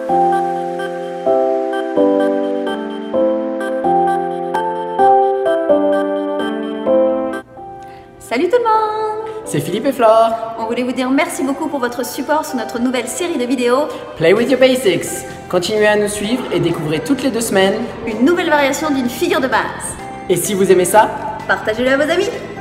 Salut tout le monde! C'est Philippe et Flore. On voulait vous dire merci beaucoup pour votre support sur notre nouvelle série de vidéos Play with your basics. Continuez à nous suivre et découvrez toutes les 2 semaines une nouvelle variation d'une figure de base. Et si vous aimez ça, Partagez-le à vos amis!